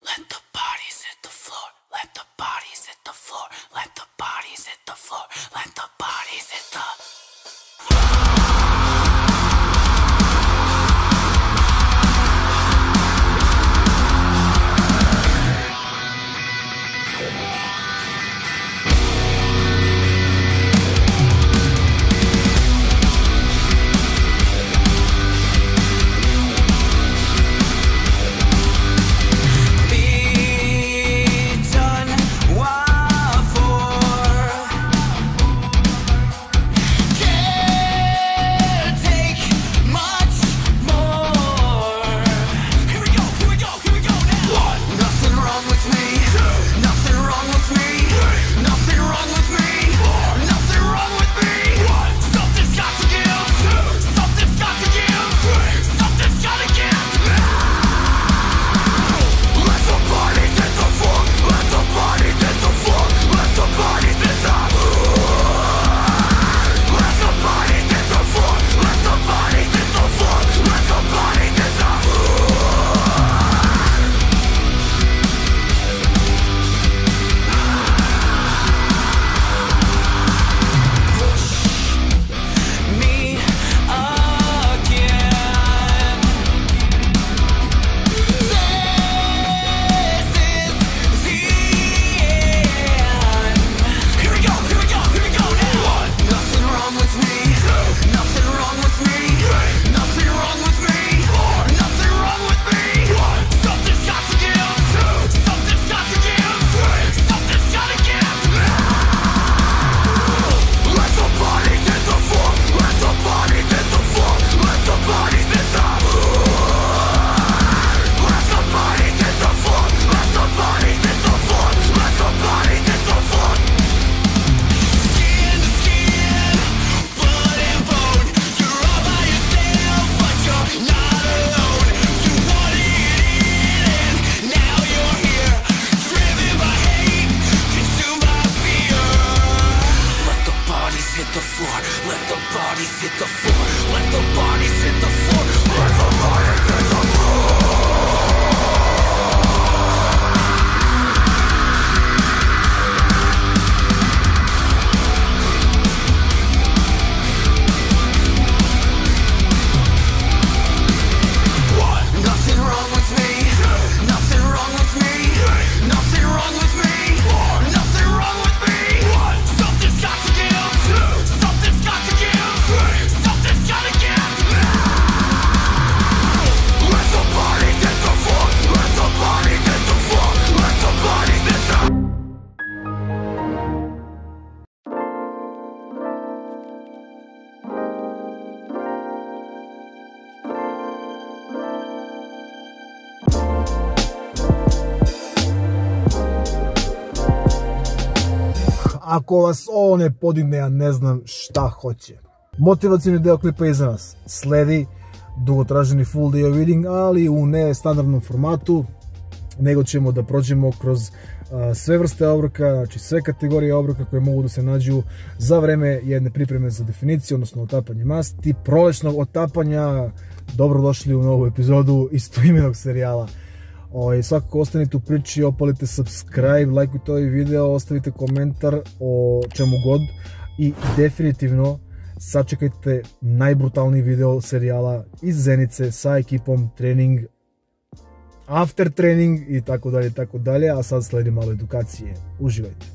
Let the bodies hit the floor. Let the bodies hit the floor. Let the bodies hit the floor. Let the bodies hit the Ako vas ovo ne podigne, ja ne znam šta hoće. Motivacijni deo klipa iza nas. Sledi dugotraženi full day of reading, ali u ne standardnom formatu, nego ćemo da prođemo kroz sve vrste obroka, znači sve kategorije obroka koje mogu da se nađu za vreme jedne pripreme za definiciju, odnosno otapanje masti, prolećnog otapanja. Dobrodošli u novu epizodu istoimenog serijala. Svakako ostanite u priči, opalite subscribe, lajkujte ovaj video, ostavite komentar o čemu god i definitivno sačekajte najbrutalniji video serijala iz Zenice sa ekipom, trening, after trening i tako dalje, a sad sledi malo edukacije. Uživajte!